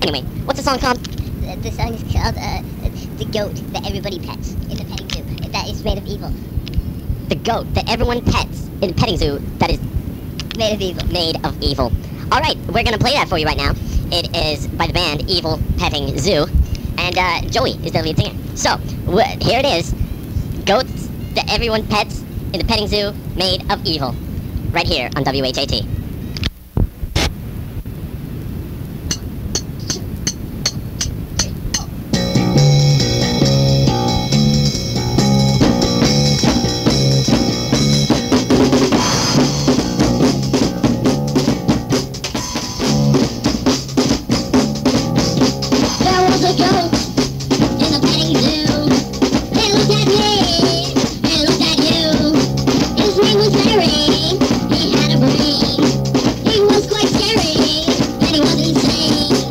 Anyway, what's the song called? The song is called The Goat That Everybody Pets in the Petting Zoo. That is made of evil. The goat that everyone pets in a petting zoo that is Made of evil. made of evil. Alright, we're gonna play that for you right now. It is by the band Evil Petting Zoo. And Joey is the lead singer. So, here it is. Goats that everyone pets in the petting zoo made of evil. Right here on WHAT. He was quite scary, and he was insane.